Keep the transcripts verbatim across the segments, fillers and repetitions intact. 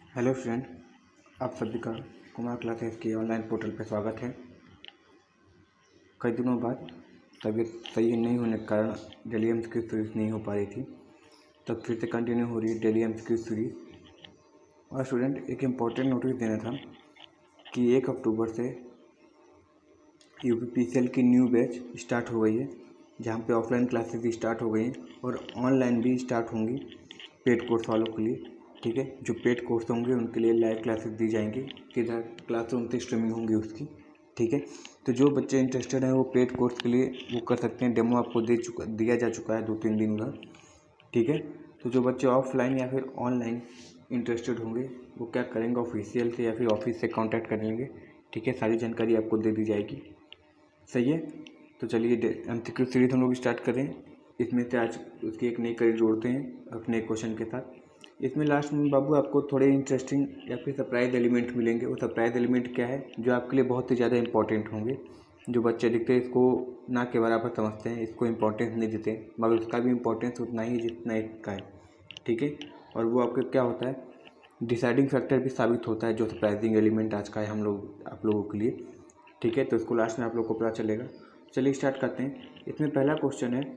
Hello friend, आप सभी का कुमार क्लासेस के ऑनलाइन पोर्टल पर स्वागत है। कई दिनों बाद तबीयत सही नहीं होने के कारण daily M C Q series नहीं हो पा रही थी, तब फिर से कंटिन्यू हो रही है daily M C Q series. और स्टूडेंट, एक इम्पॉर्टेंट नोटिस देना था कि एक अक्टूबर से U P P C L की न्यू बैच स्टार्ट हो गई है, जहाँ पे ऑफलाइन क्लासेस भी स्टार्ट हो गई हैं और ऑनलाइन भी स्टार्ट होंगी पेड कोर्स वालों के लिए। ठीक है, जो पेड कोर्स होंगे उनके लिए लाइव क्लासेस दी जाएंगी, सीधा क्लासरूम से स्ट्रीमिंग होंगी उसकी। ठीक है, तो जो बच्चे इंटरेस्टेड हैं वो पेड कोर्स के लिए वो कर सकते हैं। डेमो आपको दे चुका दिया जा चुका है दो तीन दिन उधर। ठीक है, तो जो बच्चे ऑफलाइन या फिर ऑनलाइन इंटरेस्टेड होंगे वो क्या करेंगे, ऑफिशियल से या फिर ऑफिस से कांटेक्ट कर लेंगे। ठीक है, सारी जानकारी आपको दे दी जाएगी। सही है, तो चलिए एम सी क्यू सीरीज हम लोग स्टार्ट करें। इसमें से आज उसकी एक नई कड़ी जोड़ते हैं अपने क्वेश्चन के साथ। इसमें लास्ट में बाबू आपको थोड़े इंटरेस्टिंग या फिर सरप्राइज एलिमेंट मिलेंगे। वो सरप्राइज एलिमेंट क्या है, जो आपके लिए बहुत ही ज़्यादा इंपॉर्टेंट होंगे। जो बच्चे दिखते हैं इसको ना के बराबर समझते हैं, इसको इम्पोर्टेंस नहीं देते, मगर उसका भी इम्पोर्टेंस उतना ही जितना इसका है। ठीक है, और वो आपके क्या होता है, डिसाइडिंग फैक्टर भी साबित होता है, जो सरप्राइजिंग एलिमेंट आज का है हम लोग आप लोगों के लिए। ठीक है, तो इसको लास्ट में आप लोग को पता चलेगा। चलिए स्टार्ट करते हैं। इसमें पहला क्वेश्चन है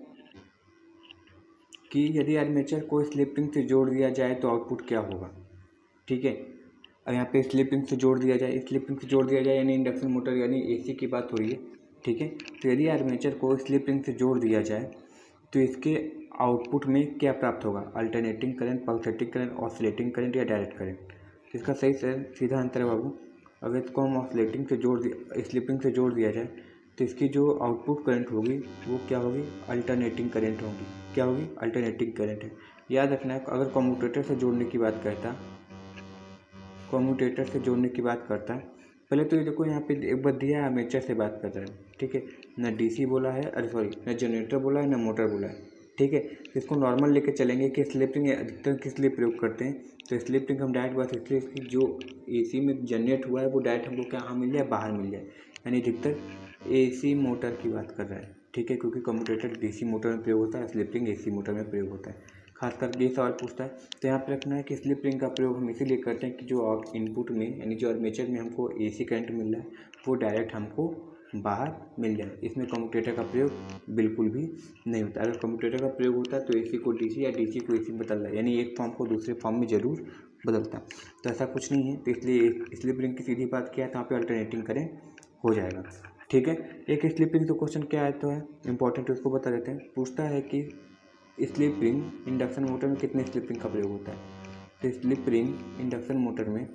कि यदि आर्मेचर को स्लिप रिंग से जोड़ दिया जाए तो आउटपुट क्या होगा। ठीक है, अब यहाँ पे स्लिप रिंग से जोड़ दिया जाए, स्लिप रिंग से जोड़ दिया जाए यानी इंडक्शन मोटर यानी एसी की बात हो रही है। ठीक है, तो यदि आर्मेचर को स्लिप रिंग से जोड़ दिया जाए तो इसके आउटपुट में क्या प्राप्त होगा, alternating current, pulsating current, oscillating current या डायरेक्ट करंट। इसका सही से सीधा आंसर है बाबू, अगर इसको हम ऑसिलेटिंग से जोड़ दिया स्लिपिंग से जोड़ दिया जाए तो इसकी जो आउटपुट करंट होगी वो क्या होगी, अल्टरनेटिंग करंट होगी। क्या होगी, अल्टरनेटिंग करंट है। याद रखना है, अगर कम्यूटेटर से जोड़ने की बात करता कम्यूटेटर से जोड़ने की बात करता है पहले तो ये देखो यहाँ पे एक बार दिया है, आर्मेचर से बात कर रहा है। ठीक है, ना डीसी बोला है, अरे सॉरी ना जनरेटर बोला है ना मोटर बोला है। ठीक है, तो इसको नॉर्मल लेके चलेंगे कि स्लिप रिंग अधिकतर किस लिए प्रयोग करते हैं, तो स्लिप रिंग हम डायरेक्ट बात इसलिए इसकी जो एसी में जनरेट हुआ है वो डायरेक्ट हमको क्या हाँ मिल जाए, बाहर मिल जाए, यानी अधिकतर एसी मोटर की बात कर रहा है। ठीक है, क्योंकि कम्यूटेटर डीसी मोटर में प्रयोग होता है, स्लिप रिंग एसी मोटर में प्रयोग होता है। खासकर ये सवाल पूछता है, तो यहाँ पे रखना है कि स्लिप रिंग का प्रयोग हम इसीलिए करते हैं कि जो इनपुट में यानी जो आर्मेचर में हमको एसी करंट मिल रहा है वो डायरेक्ट हमको बाहर मिल जाए। इसमें कम्यूटेटर का प्रयोग बिल्कुल भी नहीं होता। अगर कम्यूटेटर का प्रयोग होता है तो एसी को डीसी या डीसी को एसी बदल रहा है, यानी एक फॉर्म को दूसरे फॉर्म में जरूर बदलता है। तो ऐसा कुछ नहीं है, तो इसलिए स्लिप रिंग की सीधी बात किया है तो यहाँ पे अल्टरनेटिंग करंट हो जाएगा। ठीक है, एक स्लिप रिंग तो क्वेश्चन क्या है तो है इंपॉर्टेंट, उसको बता देते हैं। पूछता है कि स्लिप रिंग इंडक्शन मोटर में कितने स्लिप रिंग का प्रयोग होता है। तो स्लिप रिंग इंडक्शन मोटर में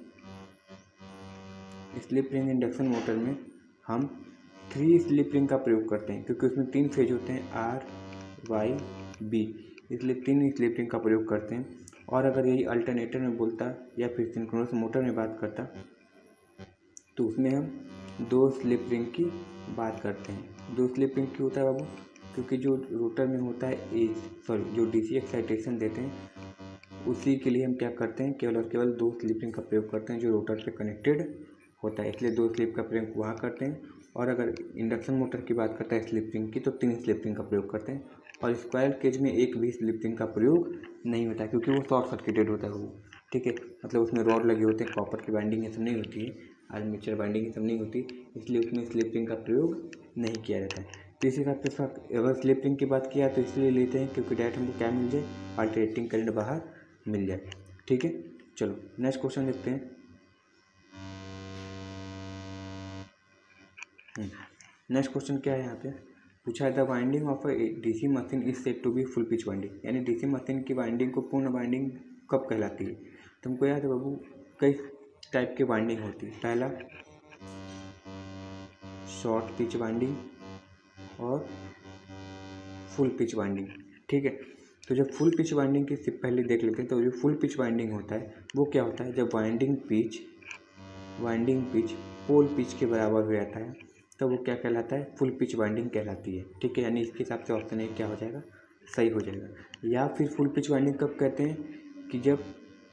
स्लिप रिंग इंडक्शन मोटर में हम थ्री स्लिप रिंग का प्रयोग करते हैं, क्योंकि उसमें तीन फेज होते हैं, आर वाई बी, इसलिए तीन स्लिप रिंग का प्रयोग करते हैं। और अगर यही अल्टरनेटर में बोलता या फिर सिंक्रोनस मोटर में बात करता तो उसमें हम दो स्लिप रिंग की बात करते हैं। दो स्लिप रिंग क्यों होता है बाबू, क्योंकि जो रोटर में होता है ए सॉरी जो डीसी एक्साइटेशन देते हैं उसी के लिए हम क्या करते हैं, केवल और केवल दो स्लिप रिंग का प्रयोग करते हैं जो रोटर से कनेक्टेड होता है, इसलिए दो स्लिप का प्रयोग वहाँ करते हैं। और अगर इंडक्शन मोटर की बात करता है स्लिप रिंग की तो तीन स्लिप रिंग का प्रयोग करते हैं। और स्क्वायर केज में एक भी स्लिप रिंग का प्रयोग नहीं होता है, क्योंकि वो शॉर्ट सर्किटेड होता है वो। ठीक है, मतलब उसमें रॉड लगे होते हैं, कॉपर की बाइंडिंग ये सब नहीं होती है, आर्मेचर बाइंडिंग ये सब नहीं होती, इसलिए उसमें स्लिप रिंग का प्रयोग नहीं किया जाता है। तो इस हिसाब से अगर स्लिप रिंग की बात किया तो इसलिए लेते हैं क्योंकि डायरेक्ट हमको क्या मिल जाए, अल्टरनेटिंग करंट बाहर मिल जाए। ठीक है, चलो नेक्स्ट क्वेश्चन देखते हैं। नेक्स्ट क्वेश्चन क्या है, यहाँ पे पूछा है the winding of a DC machine is said to be full pitch winding, यानी डीसी मशीन की वाइंडिंग को पूर्ण वाइंडिंग कब कहलाती है। तुमको याद है बाबू, कई टाइप की वाइंडिंग होती है। पहला शॉर्ट पिच वाइंडिंग और फुल पिच वाइंडिंग। ठीक है, तो जब फुल पिच वाइंडिंग की सिर्फ पहले देख लेते हैं, तो जो फुल पिच वाइंडिंग होता है वो क्या होता है, जब winding pitch winding pitch pole pitch के बराबर हो जाता है तो वो क्या कहलाता है, फुल पिच वाइंडिंग कहलाती है। ठीक है, यानी इसके हिसाब से ऑप्शन ए क्या हो जाएगा, सही हो जाएगा। या फिर फुल पिच वाइंडिंग कब कहते हैं, कि जब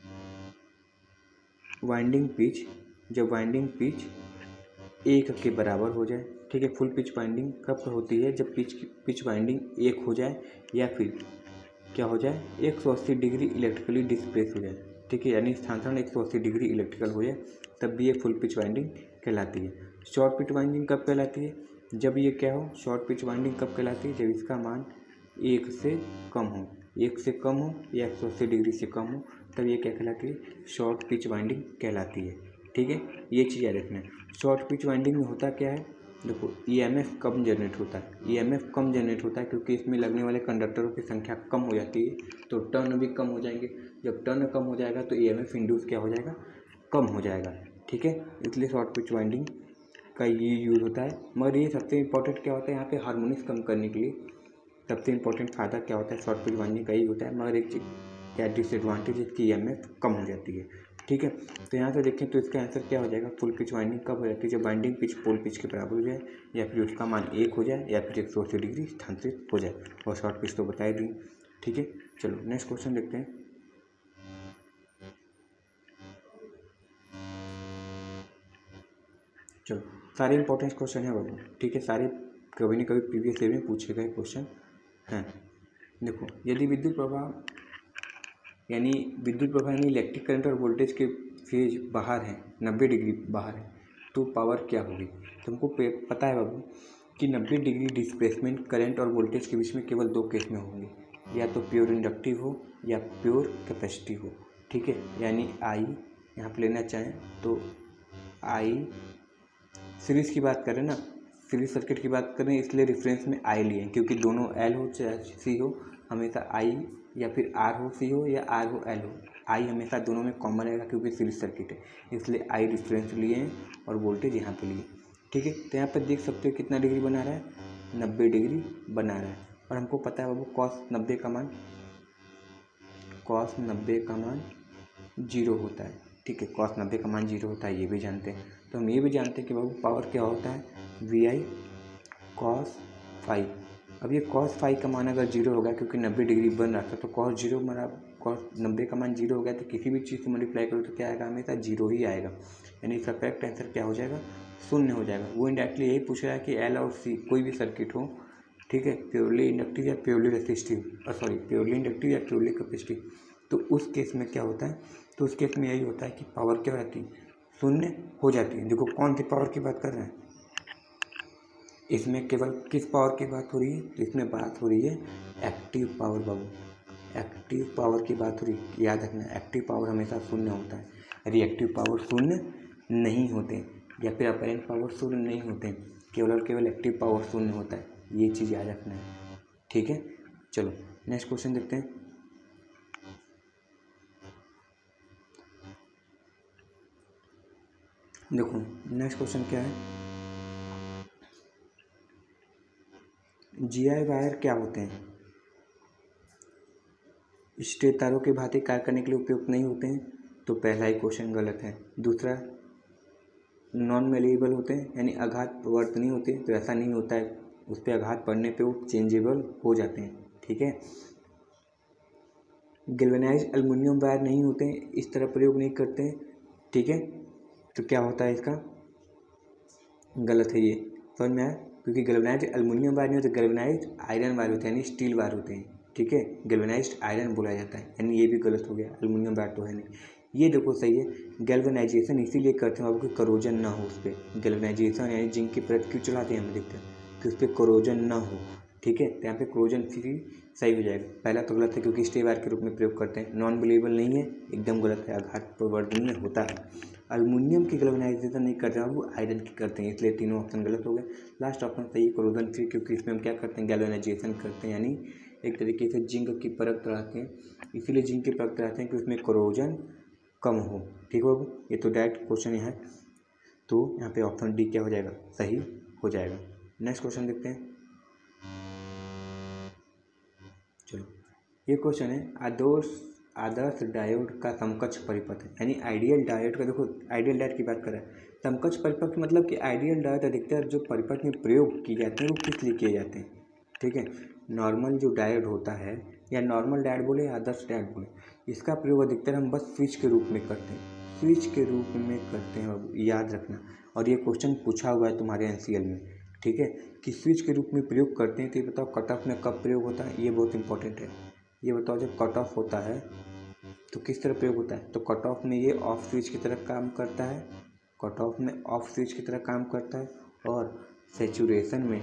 वाइंडिंग पिच जब वाइंडिंग पिच एक के बराबर हो जाए। ठीक है, फुल पिच वाइंडिंग कब होती है, जब पिच पिच वाइंडिंग एक हो जाए या फिर क्या हो जाए, एक सौ अस्सी डिग्री इलेक्ट्रिकली डिस्प्लेस हो जाए। ठीक है, यानी स्थानांतरण एक सौ अस्सी डिग्री इलेक्ट्रिकल हो जाए तब भी ये फुल पिच वाइंडिंग कहलाती है। शॉर्ट पिच वाइंडिंग कब कहलाती है? जब ये क्या हो, शॉर्ट पिच वाइंडिंग कब कहलाती है? जब इसका मान एक से कम हो, एक से कम हो या एक सौ अस्सी डिग्री से कम हो, तब ये क्या कहलाती है? शॉर्ट पिच वाइंडिंग कहलाती है। ठीक है, ये चीज़ याद रखना है। शॉर्ट पिच वाइंडिंग में होता क्या है, देखो ईएमएफ कम जनरेट होता है। ईएमएफ कम जनरेट होता है क्योंकि इसमें लगने वाले कंडक्टरों की संख्या कम हो जाती है, तो टर्न भी कम हो जाएंगे। जब टर्न कम हो जाएगा तो ईएमएफ इंड्यूस क्या हो जाएगा? कम हो जाएगा। ठीक है, इसलिए शॉर्ट पिच वाइंडिंग का ये यूज़ होता है। मगर ये सबसे इंपॉर्टेंट क्या होता है यहाँ पे, हार्मोनिक्स कम करने के लिए सबसे इंपॉर्टेंट फ़ायदा क्या होता है शॉर्ट पिच वाइंडिंग का ही होता है। मगर एक चीज़ क्या डिसएडवांटेज, इसकी ईएमएफ कम हो जाती है। ठीक है, तो यहाँ से देखें तो इसका आंसर क्या हो जाएगा? फुल पिच वाइंडिंग कब हो जाती है? जब वाइंडिंग पिच पोल पिच के बराबर हो जाए, या फिर उसका मान एक हो जाए, या फिर एक सौ अस्सी डिग्री स्थानांतरित हो जाए। और शॉर्ट पिच तो बता ही दी। ठीक है, चलो नेक्स्ट क्वेश्चन देखते हैं। चलो, सारे इंपॉर्टेंट क्वेश्चन है बाबू। ठीक है, सारे कभी न कभी प्रीवियस ईयर में पूछे गए क्वेश्चन हैं। देखो, यदि विद्युत प्रवाह यानी विद्युत प्रवाह यानी इलेक्ट्रिक करंट और वोल्टेज के फेज बाहर है, नब्बे डिग्री बाहर है, तो पावर क्या होगी? तुमको पता है बाबू कि नब्बे डिग्री डिस्प्लेसमेंट करंट और वोल्टेज के बीच में केवल दो केस में होंगे, या तो प्योर इंडक्टिव हो या प्योर कैपेसिटिव हो। ठीक है, यानी आई यहाँ पर लेना चाहें तो आई सीरीज़ की बात करें ना, सीरीज सर्किट की बात करें, इसलिए रेफरेंस में आई लिए, क्योंकि दोनों एल हो चाहे सी हो, हमेशा आई या फिर आर हो सी हो या आर हो एल हो, आई हमेशा दोनों में कॉमन रहेगा क्योंकि सीरीज सर्किट है, इसलिए आई रेफरेंस लिए हैं और वोल्टेज यहाँ पे लिए। ठीक है, तो यहाँ पर देख सकते हो कितना डिग्री बना रहा है? नब्बे डिग्री बना रहा है। और हमको पता है बाबू कॉस नब्बे का मान कॉस नब्बे का मान जीरो होता है। ठीक है, कॉस नब्बे का मान जीरो होता है, ये भी जानते हैं। तो हम ये भी जानते हैं कि बाबू पावर क्या होता है? V I cos phi. अब ये कॉस फाइव का मान अगर जीरो होगा, क्योंकि नब्बे डिग्री बन रहा था, तो कॉस जीरो माना कॉस नब्बे का मान जीरो हो गया, तो किसी भी चीज़ से मल्टीप्लाई करो तो क्या आएगा? हमेशा जीरो ही आएगा। यानी इसका करेक्ट आंसर क्या हो जाएगा? शून्य हो जाएगा। वो इंडायरेक्टली यही पूछ रहा है कि एल और सी कोई भी सर्किट हो, ठीक है, प्योरली इंडक्टिव या purely resistive, sorry purely inductive या प्योरली कैपेसिटिव, तो उस केस में क्या होता है? तो उस केस में यही होता है कि पावर क्या हो जाती है? शून्य हो जाती है। देखो कौन सी पावर की बात कर रहे हैं, इसमें केवल किस पावर की बात हो रही है? तो इसमें बात हो रही है एक्टिव पावर बाबू, एक्टिव पावर की बात हो रही है। याद रखना, एक्टिव पावर हमेशा शून्य होता है, रिएक्टिव पावर शून्य नहीं होते, या फिर अपरेंट पावर शून्य नहीं होते, केवल और केवल एक्टिव पावर शून्य होता है। ये चीज़ याद रखना है। ठीक है, चलो नेक्स्ट क्वेश्चन देखते हैं। देखो नेक्स्ट क्वेश्चन क्या है, जीआई वायर क्या होते हैं? स्ट्रेट तारों के भांति कार्य करने के लिए उपयुक्त नहीं होते हैं, तो पहला ही क्वेश्चन गलत है। दूसरा, नॉन मेलेबल होते हैं, यानी आघात प्रवर्त नहीं होते, तो ऐसा नहीं होता है, उस पर आघात पड़ने पे वो चेंजेबल हो जाते हैं। ठीक है, गैल्वेनाइज्ड एल्युमिनियम वायर नहीं होते हैं, इस तरह प्रयोग नहीं करते हैं। ठीक है, तो क्या होता है इसका? गलत है ये, समझ में आया? क्योंकि गैल्वेनाइज्ड एल्युमिनियम वायर नहीं होते, गैल्वेनाइज्ड आयरन वायर होते हैं, यानी स्टील वायर होते हैं। ठीक है, गैल्वेनाइज्ड आयरन बोला जाता है, यानी ये भी गलत हो गया, एल्युमिनियम वायर तो है नहीं। ये देखो सही है, गैल्वेनाइजेशन इसीलिए करते हैं बाबू कि करोजन ना हो उस पर। गैल्वेनाइजेशन यानी जिंक की परत क्यों चलाते हैं हम देखते हैं कि उस पर करोजन ना हो। ठीक है, तो यहाँ पे करोजन फ्री सही हो जाएगा। पहला तो गलत है क्योंकि स्टे वायर के रूप में प्रयोग करते हैं, नॉन बिलीवेबल नहीं है, एकदम गलत है, आघात प्रवर्धन में होता है। एल्युमिनियम की गैल्वेनाइजेशन नहीं करते हैं, वो आयरन की करते हैं, इसलिए तीनों ऑप्शन गलत हो गए। लास्ट ऑप्शन सही है, करोजन फ्री, क्योंकि इसमें हम क्या करते हैं? गैल्वेनाइजेशन करते हैं, यानी एक तरीके से जिंक की परत चढ़ाते हैं, इसीलिए जिंक की परत चढ़ाते हैं कि उसमें करोजन कम हो। ठीक है बाबू, ये तो डायरेक्ट क्वेश्चन है, तो यहाँ पे ऑप्शन डी क्या हो जाएगा? सही हो जाएगा। नेक्स्ट क्वेश्चन देखते हैं। चलो, ये क्वेश्चन है, आदर्श आदर्श डायोड का समकक्ष परिपथ है, यानी आइडियल डायोड का। देखो आइडियल डायोड की बात कर रहा है, समकक्ष परिपथ मतलब कि आइडियल डायोड अधिकतर जो परिपथ में प्रयोग किए जाते हैं वो किस लिए किए जाते हैं? ठीक है, नॉर्मल जो डायोड होता है, या नॉर्मल डायोड बोले या आदर्श डायोड बोले, इसका प्रयोग अधिकतर हम बस स्विच के रूप में करते हैं, स्विच के रूप में करते हैं, याद रखना। और ये क्वेश्चन पूछा हुआ है तुम्हारे एनसीएल में, ठीक है, कि स्विच के रूप में प्रयोग करते हैं। तो ये बताओ कट ऑफ में कब प्रयोग होता है? ये बहुत इंपॉर्टेंट है। ये बताओ जब कट ऑफ होता है तो किस तरह प्रयोग होता है, तो कट ऑफ में ये ऑफ स्विच की तरह काम करता है, कट ऑफ में ऑफ स्विच की तरह काम करता है, और सेचुरेशन में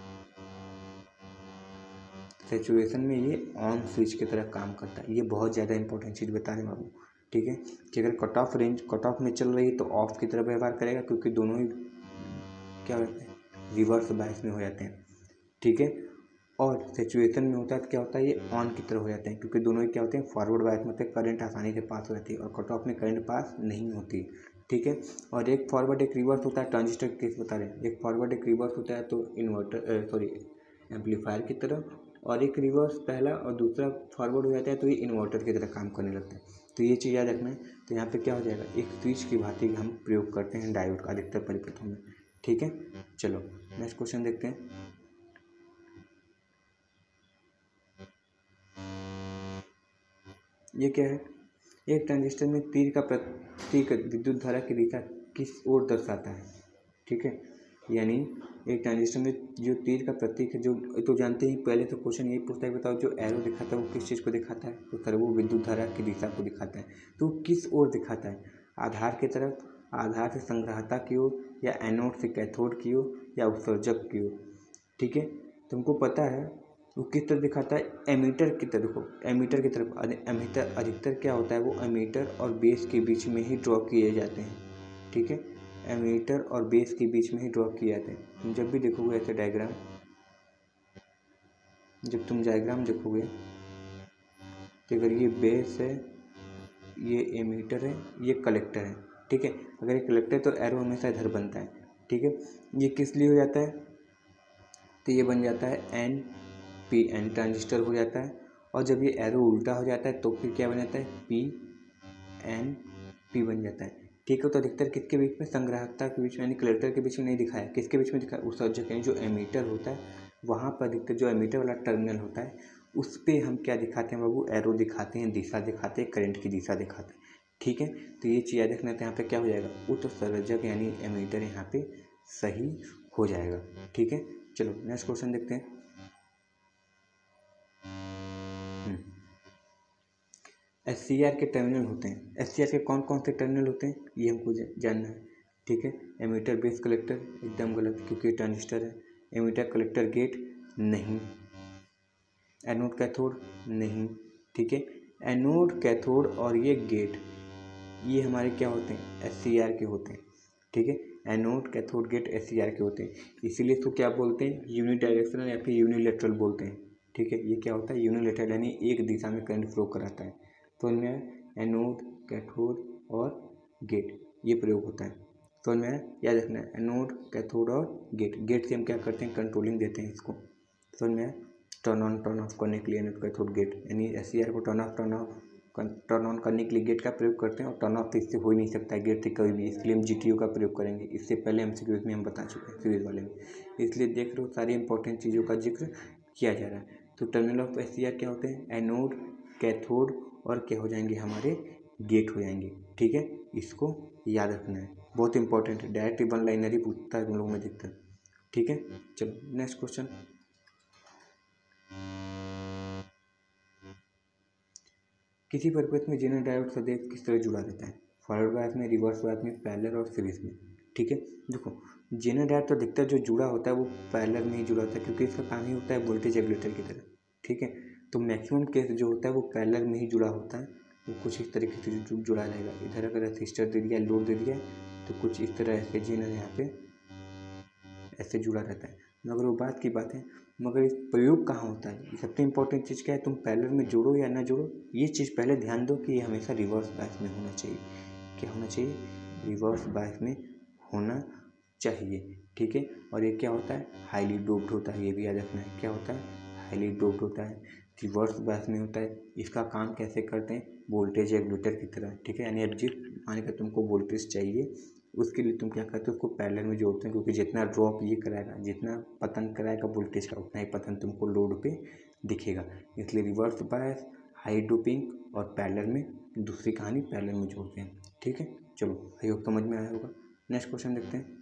सेचुरेशन में ये ऑन स्विच की तरह काम करता है। ये बहुत ज़्यादा इंपॉर्टेंट चीज़ बता रहे हैं बाबू, ठीक है, कि अगर cut off range cut off में चल रही है तो ऑफ की तरह व्यवहार करेगा, क्योंकि दोनों ही क्या होते हैं, रिवर्स बायस में हो जाते हैं, ठीक है। और सिचुएशन में होता है तो क्या होता है, ये ऑन की तरह हो जाते हैं, क्योंकि दोनों ही क्या होते हैं, फॉरवर्ड बायस में होते हैं, करंट आसानी से पास हो जाती है, और कट ऑफ में करंट पास नहीं होती, ठीक है। और एक फॉरवर्ड एक रिवर्स होता है, ट्रांजिस्टर केस बता रहे हैं, एक फॉरवर्ड एक रिवर्स होता है तो इन्वर्टर सॉरी एम्पलीफायर की तरह, और एक रिवर्स पहला और दूसरा फॉरवर्ड हो जाता है तो ये इन्वर्टर की तरह काम करने लगता है। तो ये चीज़ याद रखना है। तो यहाँ पे क्या हो जाएगा, एक स्विच की भांति हम प्रयोग करते हैं डायोड का अधिकतर परिपथों में, ठीक है। चलो नेक्स्ट क्वेश्चन देखते हैं। ये क्या है, एक ट्रांजिस्टर में तीर का प्रतीक विद्युत धारा की दिशा किस ओर दर्शाता है, ठीक है। यानी एक ट्रांजिस्टर में जो तीर का प्रतीक है, जो तो जानते ही पहले तो क्वेश्चन यही पूछता है, बताओ जो एरो दिखाता है वो किस चीज़ को दिखाता है, तो सर वो विद्युत धारा की दिशा को दिखाता है। तो किस ओर दिखाता है, आधार की तरफ, आधार से संग्राहकता की ओर, या एनोड से कैथोड की ओर, या उत्सर्जक की ओर, ठीक है। तुमको पता है वो किस तरफ दिखाता है, एमीटर की तरफ, देखो एमीटर की तरफ, एमीटर अधिकतर क्या होता है, वो एमीटर और बेस के बीच में ही ड्रॉ किए जाते हैं, ठीक है। एमीटर और बेस के बीच में ही ड्रॉ किए जाते हैं। तुम जब भी देखोगे ऐसे डायग्राम, जब तुम डायग्राम देखोगे तो अगर ये बेस है, ये एमीटर है, ये कलेक्टर है, ठीक है। अगर ये कलेक्टर है तो एरो हमेशा इधर बनता है, ठीक है। ये किस लिए हो जाता है, तो ये बन जाता है एन पी एन ट्रांजिस्टर हो जाता है। और जब ये एरो उल्टा हो जाता है तो फिर क्या बन जाता है, पी एन पी बन जाता है, ठीक है। तो अधिकतर किसके बीच में, संग्राहकता के बीच में, यानी कलेक्टर के बीच में नहीं दिखाया, किसके बीच में दिखाया, उत्सर्जक यानी जो एमीटर होता है वहाँ पर अधिकतर जो एमीटर वाला टर्मिनल होता है उस पर हम क्या दिखाते हैं बाबू, एरो दिखाते हैं, दिशा दिखाते हैं, करंट की दिशा दिखाते हैं, ठीक है। तो ये चीज़ याद रखना है। तो यहाँ पे क्या हो जाएगा, उत्सर्जक यानी एमीटर यहाँ पे सही हो जाएगा, ठीक है। चलो नेक्स्ट क्वेश्चन देखते हैं। एस सी आर के टर्मिनल होते हैं, एस सी आर के कौन कौन से टर्मिनल होते हैं ये हमको जानना है, ठीक है। एमीटर बेस कलेक्टर एकदम गलत, क्योंकि ट्रांजिस्टर है। एमीटर कलेक्टर गेट नहीं, एनोड कैथोड नहीं, ठीक है। एनोड कैथोड और ये गेट ये हमारे क्या होते हैं, एस सी आर के होते हैं, ठीक है। Anode cathode gate S C R के होते हैं, इसीलिए इसको क्या बोलते हैं, यूनिडायरेक्शनल या फिर यूनिलेटरल बोलते हैं, ठीक है। ये क्या होता है, यूनिलेटरल यानी एक दिशा में करंट फ्लो कराता है। तो इनमें एनोड कैथोड और गेट ये प्रयोग होता है। तो इनमें याद रखना है, एनोड कैथोड और गेट, गेट से हम क्या करते हैं, कंट्रोलिंग देते हैं इसको। तो इनमें टर्न ऑन टर्न ऑफ करने के लिए एनोड कैथोड गेट यानी एस सी आर को turn off turn off turn on करने के लिए गेट का प्रयोग करते हैं, और टर्न ऑफ इससे हो ही नहीं सकता है गेट से कभी भी, इसलिए हम जी टी यू का प्रयोग करेंगे। इससे पहले हम सीरीज में हम बता चुके हैं, सीरीज वाले में, इसलिए देख रहे हो सारी इंपॉर्टेंट चीज़ों का जिक्र किया जा रहा है। तो terminal of S C R क्या होते हैं, एनोड कैथोड और क्या हो जाएंगे, हमारे गेट हो जाएंगे, ठीक है। इसको याद रखना है, बहुत इंपॉर्टेंट है, डायरेक्ट वन लाइनर ही पूछता है तुम लोगों में दिखता है, ठीक है। चलो नेक्स्ट क्वेश्चन। किसी परिपथ में जेनर डायोड सदैव किस तरह जुड़ा रहता है, फॉरवर्ड बायस में, रिवर्स बायस में, पैरेलल और सीरीज में, ठीक है। देखो जेनर डायोड तो अधिकतर जो जुड़ा होता है वो पैरेलल में ही जुड़ा होता है, क्योंकि इसका काम ही होता है वोल्टेज रेगुलेटर की तरह, ठीक है। तो मैक्सिमम केस जो होता है वो पैरेलल में ही जुड़ा होता है, वो कुछ इस तरीके से जु, जुड़ा रहेगा। इधर अगर रजिस्टर दे दिया, लोड दे दिया, तो कुछ इस तरह ऐसे जेनर यहाँ पे ऐसे जुड़ा रहता है। मगर वो बात की बात है, मगर इस प्रयोग कहाँ होता है, ये सबसे इंपॉर्टेंट चीज़ क्या है, तुम पैरेलल में जोड़ो या ना जोड़ो, ये चीज़ पहले ध्यान दो कि ये हमेशा रिवर्स बायस में होना चाहिए। क्या होना चाहिए, रिवर्स बायस में होना चाहिए, ठीक है। और ये क्या होता है, हाईली डोप्ड होता है, ये भी याद रखना है, क्या होता है, हाईली डोप्ड होता है, रिवर्स बायस में होता है। इसका काम कैसे करते हैं, वोल्टेज रेगुलेटर की तरह, ठीक है। यानी अब जिस मान का तुमको वोल्टेज चाहिए उसके लिए तुम क्या करते हो, उसको पैरेलल में जोड़ते हैं, क्योंकि जितना ड्रॉप ये कराएगा, जितना पतन कराएगा वोल्टेज का, उतना ही पतन तुमको लोड पे दिखेगा। इसलिए रिवर्स बायस, हाई डोपिंग और पैरेलल में, दूसरी कहानी पैरेलल में जोड़ते हैं, ठीक है। चलो आई होप समझ में आया होगा। नेक्स्ट क्वेश्चन देखते हैं।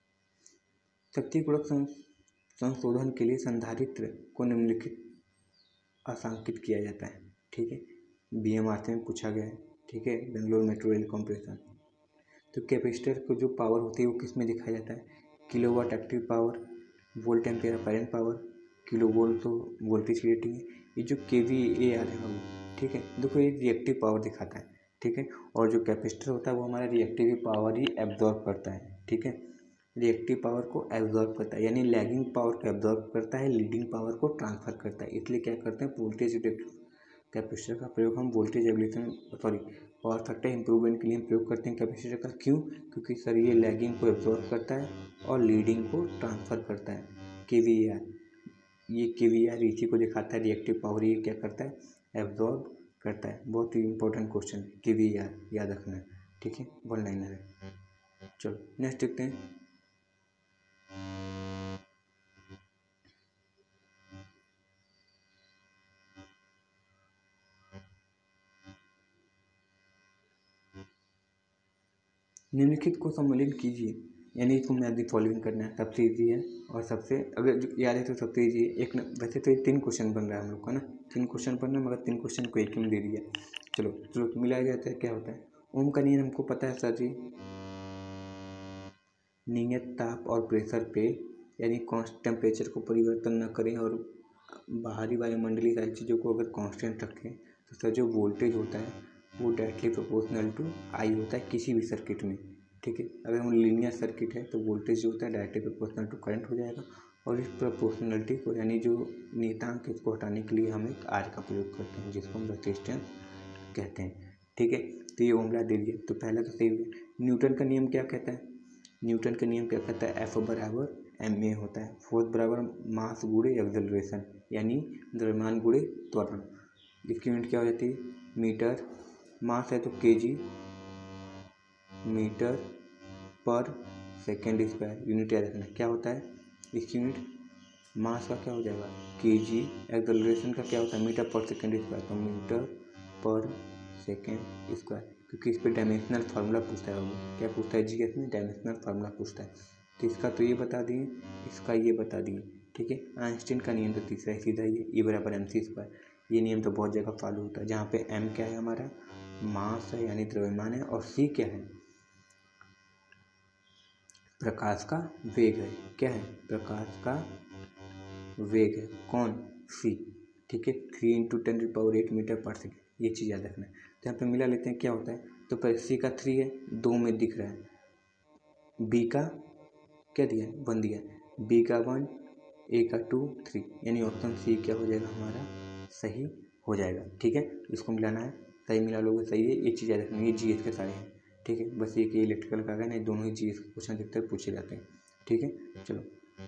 शक्ति गुणक संशोधन के लिए संधारित्र को निम्नलिखित आसांकित किया जाता है। ठीक है, बी एम आर सी में पूछा गया है। ठीक है, बेंगलोर मेट्रो रेल कॉर्पोरेशन। तो कैपेसिटर को जो पावर होती है वो किस में दिखाया जाता है? Kilowatt active power, volt ampere apparent power, kilo volt तो वोल्टेज की रेटिंग है। ये जो के वी ए आ रहा है, ठीक है, देखो ये रिएक्टिव पावर दिखाता है। ठीक है, और जो कैपेसिटर होता है वो हमारा रिएक्टिव पावर ही एब्जॉर्ब करता है। ठीक है, रिएक्टिव पावर को एब्जॉर्ब करता है, यानी लैगिंग पावर को एब्जॉर्ब करता है, लीडिंग पावर को ट्रांसफर करता है। इसलिए क्या करते हैं, वोल्टेज कैपेसिटर का प्रयोग हम voltage regulation sorry power factor improvement के लिए हम प्रयोग करते हैं कैपेसिटर का। क्यों? क्योंकि सर ये लैगिंग को एब्जॉर्ब करता है और लीडिंग को ट्रांसफर करता है। के वी आर, ये के वी आर इसी को दिखाता है, रिएक्टिव पावर ये क्या करता है, एब्जॉर्ब करता है। बहुत ही important question K V R याद रखना है। ठीक है, वन लाइनर है। चलो नेक्स्ट देखते हैं। निम्नलिखित को सम्मिलित कीजिए, यानी इसको मैथ दी फॉलोइंग करना है। सबसे इजी है और सबसे अगर जो याद है तो सबसे इजी है। एक न, वैसे तो ये तीन क्वेश्चन बन रहा है हम लोग का ना, तीन क्वेश्चन बन रहा है, मगर तीन क्वेश्चन को एक ही में दे दिया। चलो चलो मिलाया जाता है, क्या होता है। ओम का नियम हमको पता है सर जी, नियत ताप और प्रेशर पे, यानी कॉन्स्ट टेम्परेचर को परिवर्तन न करें और बाहरी वायुमंडलीय सारी चीज़ों को अगर कांस्टेंट रखें तो सर जो वोल्टेज होता है वो डायरेक्टली प्रोपोर्शनल टू आई होता है किसी भी सर्किट में। ठीक है, अगर हम लीनियर सर्किट है तो वोल्टेज जो होता है डायरेक्टली प्रोपोर्शनल टू करंट हो जाएगा। और इस प्रोपोर्शनलिटी को, यानी जो नियतांक इसको हटाने के लिए हम एक आर का प्रयोग करते हैं जिसको हम रेजिस्टेंस कहते हैं। ठीक है, तो ये ओम लॉ दे दिए, तो पहला तो सही हो गया। न्यूटन का नियम क्या कहता है? न्यूटन का नियम क्या कहता है, एफ बराबर एम ए होता है। फोर्स बराबर मास गुणे एक्सेलरेशन, यानी द्रव्यमान गुणे त्वरण। इसकी यूनिट क्या हो जाती है, मीटर। मास है तो केजी मीटर पर सेकेंड स्क्वायर, यूनिट याद रखना क्या होता है इसकी यूनिट। मास का क्या हो जाएगा केजी, एक्सेलरेशन का क्या होता है मीटर पर सेकेंड स्क्वायर, तो मीटर पर सेकेंड स्क्वायर। क्योंकि इस पर डायमेंशनल फार्मूला पूछता है, वो क्या पूछता है जीएस में, डायमेंशनल फार्मूला पूछता है। तो इसका तो ये बता दिए, इसका ये बता दिए। ठीक है, आइंस्टीन का नियम तो तीसरा है, सीधा ही ई बराबर एम सी स्क्वायर। ये नियम तो बहुत जगह फॉलो होता है, जहाँ पे एम क्या है हमारा मास है यानी द्रव्यमान है, और सी क्या है प्रकाश का वेग है। क्या है, प्रकाश का वेग है, कौन, सी। ठीक है, three into ten power eight meter पर सेकेंड, ये चीज़ याद रखना है। तो यहाँ पे मिला लेते हैं क्या होता है, तो पहले सी का थ्री है, दो में दिख रहा है, बी का क्या दिया है, वन दिया है, बी का वन, ए का टू, थ्री, यानी ऑप्शन सी क्या हो जाएगा हमारा सही हो जाएगा। ठीक है, इसको मिलाना है, सही मिला लोगे सही है, ये चीज़ याद रखना है, ये जी एस के सारे हैं। ठीक है, बस ये कि इलेक्ट्रिकल का है ना, दोनों ही जी एस के क्वेश्चन अधिकतर पूछे जाते हैं। ठीक है, चलो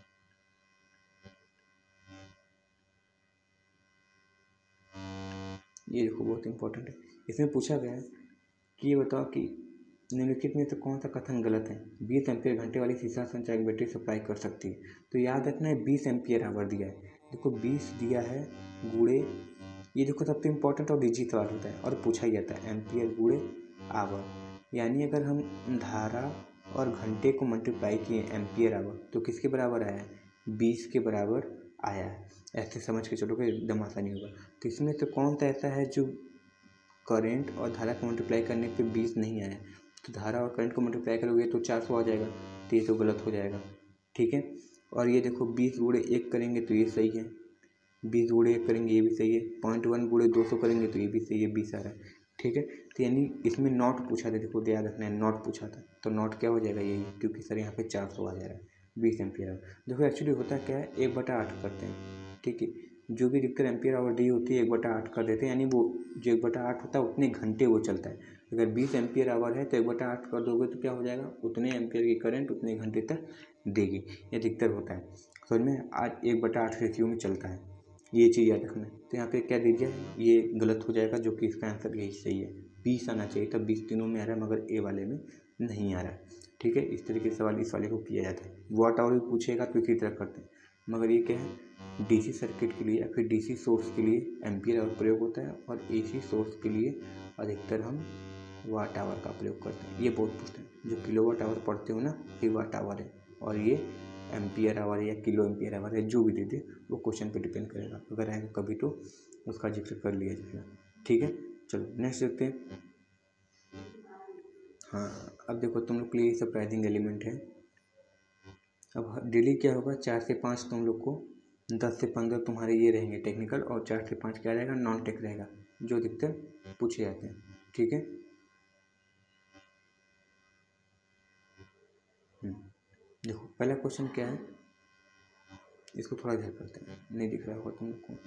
ये देखो बहुत इंपॉर्टेंट है। इसमें पूछा गया है कि ये बताओ कि निम्नलिखित में से कौन सा कथन गलत है। बीस एम्पियर घंटे वाली सीसा संचायक बैटरी सप्लाई कर सकती है, तो याद रखना है बीस एम्पियर आवर दिया है। देखो बीस दिया है गुणे, ये देखो सबसे इम्पोर्टेंट और इजी सवाल होता है और पूछा ही जाता है, एम्पियर गुणे आवर, यानी अगर हम धारा और घंटे को मल्टीप्लाई किए एम्पियर आवर तो किसके बराबर आया है, बीस के बराबर आया है। ऐसे समझ के चलोगे एकदम आसानी होगा। तो इसमें तो कौन सा ऐसा है जो करंट और धारा को मल्टीप्लाई करने पे बीस नहीं आया, तो धारा और करंट को मल्टीप्लाई करोगे तो चार सौ आ जाएगा, तो ये तो गलत हो जाएगा। ठीक है, और ये देखो बीस गुणे एक करेंगे तो ये सही है, बीस गुणे एक करेंगे ये भी सही है, पॉइंट वन गुणे दो सौ करेंगे तो ये भी सही है, बीस आ रहा है। ठीक है, तो यानी इसमें नॉट पूछा था, देखो याद रखना है नॉट पूछा था, तो नॉट क्या हो जाएगा यही, क्योंकि सर यहाँ पे चार सौ आ जा रहा है बीस एम्पियर। देखो एक्चुअली होता क्या है, एक बटा आठ करते हैं। ठीक है, जो भी अधिकतर एम्पियर आवर डी होती है एक बटा आठ कर देते हैं, यानी वो जो एक बटा आठ होता है उतने घंटे वो चलता है। अगर बीस एम्पियर आवर है तो एक बटा आठ कर दोगे तो क्या हो जाएगा, उतने एम्पियर की करंट उतने घंटे तक देगी, ये अधिकतर होता है। समझ में, आज एक बटा आठ रेशियो में चलता है, ये चीज़ याद रखना है। तो यहाँ पे क्या दे दिया है, ये गलत हो जाएगा, जो कि इसका आंसर यही सही है, बीस आना चाहिए था, बीस तीनों में आ रहा है मगर ए वाले में नहीं आ रहा है। ठीक है, इस तरीके से सवाल इस वाले को किया जाता है। वाट आवर भी पूछेगा तो इसी तरह करते हैं, मगर ये क्या है डीसी सर्किट के लिए या फिर डीसी सोर्स के लिए एम्पियर आवर प्रयोग होता है, और एसी सोर्स के लिए अधिकतर हम वाट आवर का प्रयोग करते हैं। ये बहुत पूछते हैं, जो किलोवाट आवर पढ़ते हो ना ये वाट आवर है, और ये एम्पियर आवर या किलो एम्पियर आवर है, जो भी दे दे वो क्वेश्चन पे डिपेंड करेगा, अगर आएगा कभी तो उसका जिक्र कर लिया जाएगा। ठीक है, चलो नेक्स्ट देखते हैं। हाँ, अब देखो तुम लोग के लिए सरप्राइजिंग एलिमेंट है। अब डेली क्या होगा, चार से पाँच तुम लोग को, दस से पंद्रह तुम्हारे ये रहेंगे टेक्निकल, और चार से पाँच क्या रहेगा, नॉन टेक रहेगा, जो अधिकतर पूछे जाते हैं। ठीक है, देखो पहला क्वेश्चन क्या है, इसको थोड़ा इधर करते हैं, नहीं दिख रहा होगा तुम लोग को।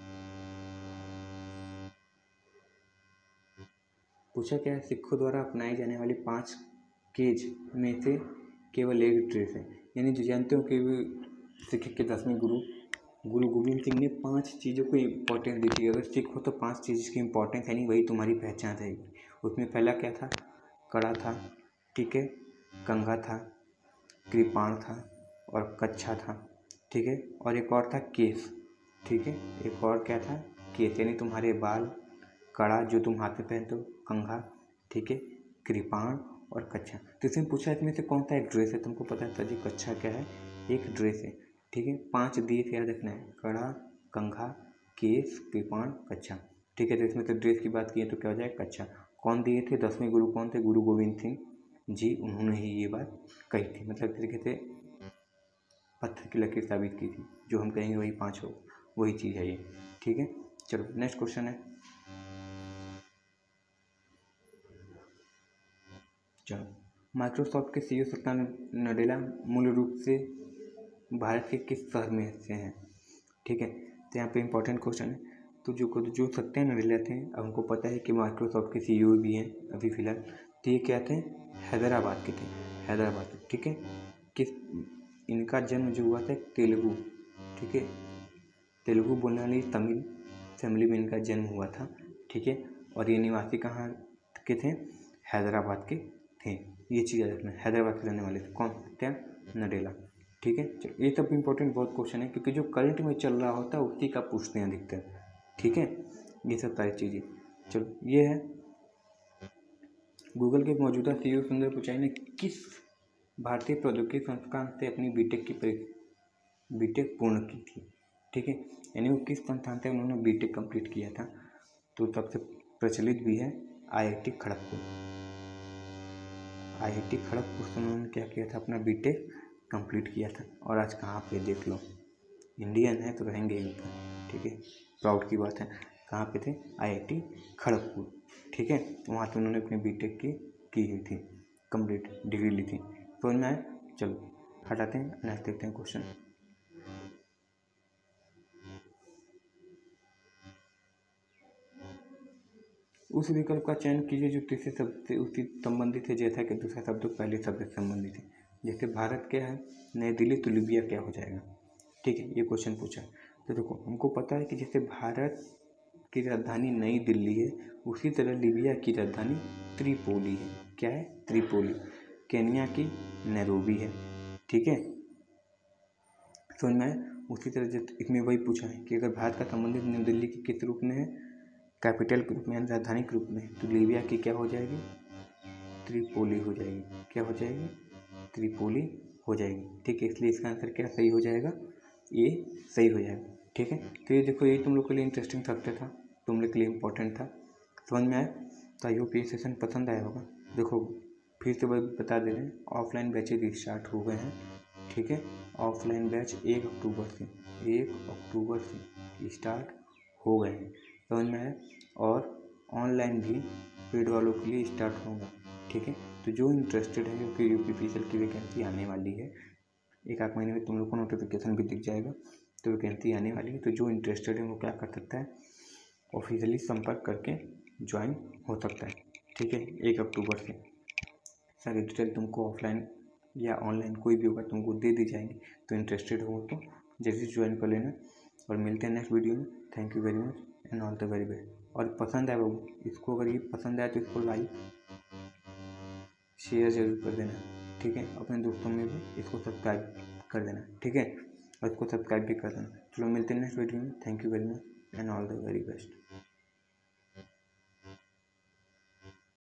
पूछा क्या है, सिखों द्वारा अपनाई जाने वाली पांच केज में से केवल एक ड्रेस है। यानी जो जानते हो कि सिख के दसवें गुरु गुरु गोविंद सिंह ने पांच चीज़ों को इम्पोर्टेंस दी थी। अगर सिख हो तो पांच चीज़ की इम्पोर्टेंस है, नहीं वही तुम्हारी पहचान रहेगी। उसमें पहला क्या था, कड़ा था, ठीक है, कंघा था, कृपाण था और कच्छा था। ठीक है, और एक और था केस। ठीक है, एक और क्या था, केस, यानी तुम्हारे बाल, कड़ा जो तुम हाथ में पहनते हो, कंघा, ठीक है, कृपाण और कच्छा। तो इसमें पूछा इसमें से कौन सा एक ड्रेस है, तुमको पता था जी कच्छा क्या है, एक ड्रेस है। ठीक है, पांच दिए थे, याद रखना है, कड़ा, कंघा, केस, कृपाण, कच्छा। ठीक है, तो इसमें तो ड्रेस की बात की है तो क्या हो जाएगा, कच्छा। कौन दिए थे, दसवें गुरु कौन थे, गुरु गोविंद सिंह जी, उन्होंने ही ये बात कही थी, मतलब तरीके से पत्थर की लकीर साबित की थी, जो हम कहेंगे वही पाँच हो, वही चीज़ है ये। ठीक है, चलो नेक्स्ट क्वेश्चन है। चलो, माइक्रोसॉफ्ट के सीईओ सत्या नडेला मूल रूप से भारत के किस शहर में से हैं। ठीक है, तो यहाँ पे इम्पोर्टेंट क्वेश्चन है। तो जो जो सत्या नडेला थे, अब हमको पता है कि माइक्रोसॉफ्ट के सीईओ भी हैं अभी फिलहाल, तो ये क्या थे, हैदराबाद के थे, हैदराबाद के। ठीक है, किस इनका जन्म जो हुआ था तेलुगु, ठीक है, तेलुगु बोलने वाली तमिल फैमिली में इनका जन्म हुआ था। ठीक है, और ये निवासी कहाँ के थे, हैदराबाद के थे। ये चीज़ याद रखना, हैदराबाद के रहने वाले थे, कौन, सत्या नडेला। ठीक है, चलो ये सब इंपॉर्टेंट बहुत क्वेश्चन है, क्योंकि जो करंट में चल रहा होता है उसी का पूछते हैं अधिकतर। ठीक है, ये सब सारी चीज़ें। चलो ये है, गूगल के मौजूदा सीईओ सुंदर पिचाई ने किस भारतीय प्रौद्योगिकी संस्थान से अपनी बीटेक की बीटेक पूर्ण की थी। ठीक है, यानी वो किस संस्थान से उन्होंने बीटेक कंप्लीट किया था, तो सबसे प्रचलित भी है आईआईटी खड़गपुर। आईआईटी खड़गपुर से उन्होंने क्या किया था, अपना बीटेक कंप्लीट किया था। और आज कहाँ पे, देख लो, इंडियन है तो रहेंगे यहीं पर। ठीक है, प्राउड की बात है, कहाँ पे थे, आईआईटी खड़गपुर। ठीक है, वहाँ से उन्होंने अपनी बीटेक की की हुई थी, कंप्लीट डिग्री ली थी। तो मैं चलो हटाते हैं, नेक्स्ट देखते हैं क्वेश्चन। उस विकल्प का चयन कीजिए जो तीसरे शब्द से उसी संबंधित है, जैसा कि दूसरा शब्द पहले शब्द से संबंधित है। जैसे भारत क्या है, नई दिल्ली, तो लीबिया क्या हो जाएगा। ठीक है, ये क्वेश्चन पूछा। तो देखो हमको पता है कि जैसे भारत की राजधानी नई दिल्ली है, उसी तरह लीबिया की राजधानी त्रिपोली है। क्या है, त्रिपोली। केन्या की नैरोबी है। ठीक है, समझ में आया। उसी तरह इसमें वही पूछा है कि अगर भारत का संबंधित न्यू दिल्ली के किस रूप में है, कैपिटल के रूप में, राजधानी के रूप में, तो लीबिया की क्या हो जाएगी, त्रिपोली हो जाएगी। क्या हो जाएगी, त्रिपोली हो जाएगी। ठीक है, इसलिए इसका आंसर क्या सही हो जाएगा, ये सही हो जाएगा। ठीक है, तो ये देखो, ये तुम लोग के लिए इंटरेस्टिंग फैक्टर था, तुम लोग के लिए इंपॉर्टेंट था, समझ में आया। तो आई होप ये सेशन पसंद आया होगा। देखो फिर से बता दे रहे हैं, ऑफलाइन बैचेज स्टार्ट हो गए हैं। ठीक है, ऑफलाइन बैच एक अक्टूबर से एक अक्टूबर से स्टार्ट हो गए हैं, समझ में आया। और ऑनलाइन भी पेड वालों के लिए स्टार्ट होगा। ठीक है, तो जो इंटरेस्टेड है, क्योंकि यूपीपीसीएल की वैकेंसी आने वाली है, एक आध महीने में तुम लोग को नोटिफिकेशन भी दिख जाएगा, तो वैकेंसी आने वाली है। तो जो इंटरेस्टेड है वो क्या कर सकता है, ऑफिशियली संपर्क करके ज्वाइन हो सकता है। ठीक है, एक अक्टूबर से सारी डिटेल तुमको ऑफलाइन या ऑनलाइन कोई भी होगा तुमको दे दी जाएंगी। तो इंटरेस्टेड हो तो जल्दी ज्वाइन कर लेना, और मिलते हैं नेक्स्ट वीडियो में। Thank you very much and all the very best. और पसंद आए बाबू इसको, अगर ये पसंद आए तो इसको लाइक शेयर जरूर कर देना। ठीक है, अपने दोस्तों में भी इसको सब्सक्राइब कर देना। ठीक है, और इसको सब्सक्राइब भी कर देना। चलो मिलते हैं नेक्स्ट वीडियो में। Thank you very much and all the very best.